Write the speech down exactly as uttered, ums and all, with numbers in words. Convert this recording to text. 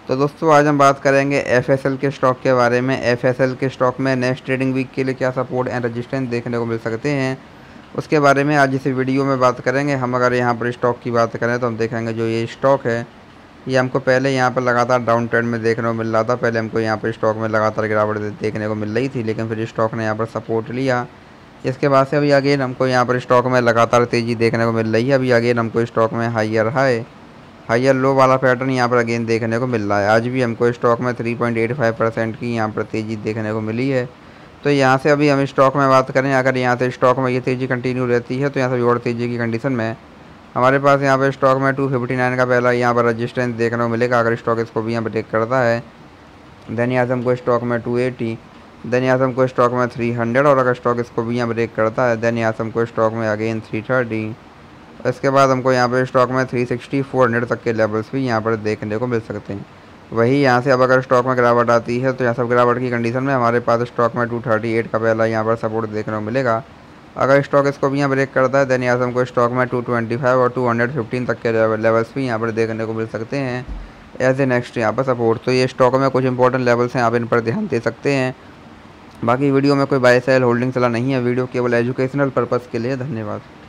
तो दोस्तों आज हम बात करेंगे एफएसएल के स्टॉक के बारे में। एफएसएल के स्टॉक में नेक्स्ट ट्रेडिंग वीक के लिए क्या सपोर्ट एंड रेजिस्टेंस देखने को मिल सकते हैं, उसके बारे में आज इस वीडियो में बात करेंगे। हम अगर यहाँ पर स्टॉक की बात करें तो हम देखेंगे जो ये स्टॉक है ये हमको पहले यहाँ पर लगातार डाउन ट्रेंड में देखने को मिल रहा था। पहले हमको यहाँ पर स्टॉक में लगातार गिरावट देखने को मिल रही थी, लेकिन फिर स्टॉक ने यहाँ पर सपोर्ट लिया। इसके बाद से अभी अगेन हमको यहाँ पर स्टॉक में लगातार तेज़ी देखने को मिल रही है। अभी अगेन हमको स्टॉक में हाइयर हाई हाइयर लो वाला पैटर्न यहाँ पर अगेन देखने को मिल रहा है। आज भी हमको स्टॉक में three point eight five percent की यहाँ पर तेज़ी देखने को मिली है। तो यहाँ से अभी हम स्टॉक में बात करें, अगर यहाँ से स्टॉक में ये तेज़ी कंटिन्यू रहती है तो यहाँ से और तेज़ी की कंडीशन में हमारे पास यहाँ पर स्टॉक में टू फिफ्टी नाइन का पहला यहाँ पर रजिस्टेंस देखने को मिलेगा। अगर स्टॉक इसको भी यहाँ पर ब्रेक करता है देन यहाँ से हमको स्टॉक में टू एटी, देन यहाँ से हमको स्टॉक में थ्री हंड्रेड, और अगर स्टॉक इसको भी यहाँ ब्रेक करता है देन यहाँ से हमको स्टॉक में अगेन थ्री थर्टी। इसके बाद हमको यहाँ पर स्टॉक में थ्री सिक्सटी फोर हंड्रेड तक के लेवल्स भी यहाँ पर देखने को मिल सकते हैं। वही यहाँ से अब अगर स्टॉक में गिरावट आती है तो यहाँ सब गिरावट की कंडीशन में हमारे पास स्टॉक में टू थर्टी एट का पहला यहाँ पर सपोर्ट देखने को मिलेगा। अगर स्टॉक इसको भी यहाँ ब्रेक करता है देन यहाँ से हमको स्टॉक में टू ट्वेंटी फाइव और टू फिफ्टीन तक के लेवल्स भी यहाँ पर देखने को मिल सकते हैं एज ए नेक्स्ट यहाँ पर सपोर्ट। तो ये स्टॉक में कुछ इंपॉर्टेंट लेवल्स हैं, आप इन पर ध्यान दे सकते हैं। बाकी वीडियो में कोई बाय सेल होल्डिंग सलाह नहीं है, वीडियो केवल एजुकेशनल पर्पज़ के लिए। धन्यवाद।